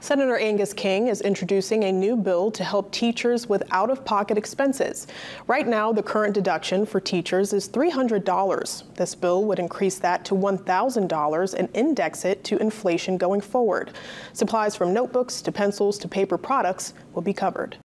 Senator Angus King is introducing a new bill to help teachers with out-of-pocket expenses. Right now, the current deduction for teachers is $300. This bill would increase that to $1,000 and index it to inflation going forward. Supplies from notebooks to pencils to paper products will be covered.